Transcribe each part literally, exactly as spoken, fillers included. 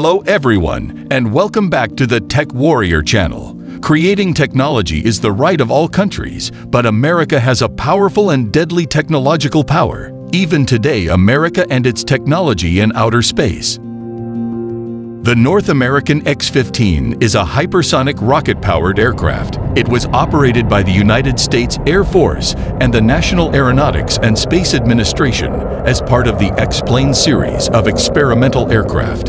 Hello everyone, and welcome back to the Tech Warrior channel. Creating technology is the right of all countries, but America has a powerful and deadly technological power. Even today, America and its technology in outer space. The North American X fifteen is a hypersonic rocket-powered aircraft. It was operated by the United States Air Force and the National Aeronautics and Space Administration as part of the X-plane series of experimental aircraft.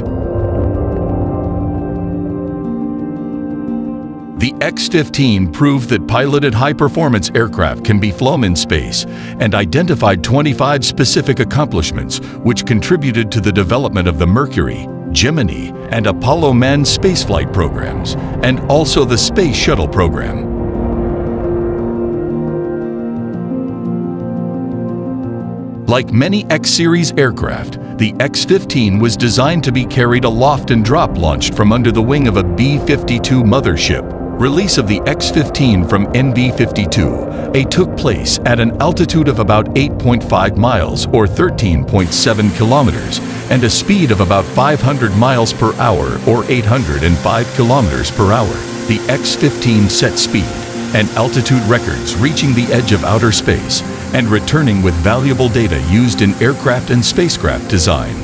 The X fifteen proved that piloted high-performance aircraft can be flown in space and identified twenty-five specific accomplishments which contributed to the development of the Mercury, Gemini, and Apollo manned spaceflight programs, and also the Space Shuttle program. Like many X-series aircraft, the X fifteen was designed to be carried aloft and drop-launched from under the wing of a B fifty-two mothership. Release of the X fifteen from N B fifty-two A took place at an altitude of about eight point five miles or thirteen point seven kilometers and a speed of about five hundred miles per hour or eight hundred five kilometers per hour. The X fifteen set speed and altitude records, reaching the edge of outer space and returning with valuable data used in aircraft and spacecraft design.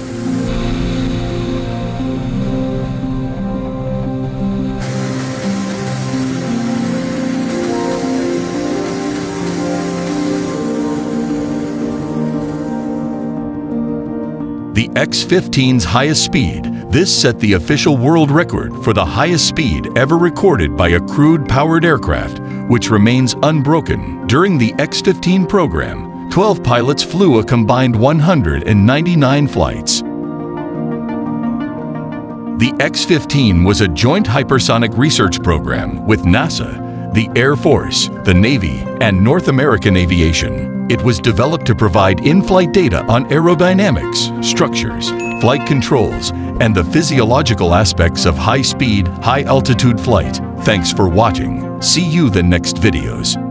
The X fifteen's highest speed, this set the official world record for the highest speed ever recorded by a crewed-powered aircraft, which remains unbroken. During the X fifteen program, twelve pilots flew a combined one hundred ninety-nine flights. The X fifteen was a joint hypersonic research program with NASA, the Air Force, the Navy, and North American Aviation. It was developed to provide in-flight data on aerodynamics, structures, flight controls, and the physiological aspects of high-speed, high-altitude flight. Thanks for watching. See you the next videos.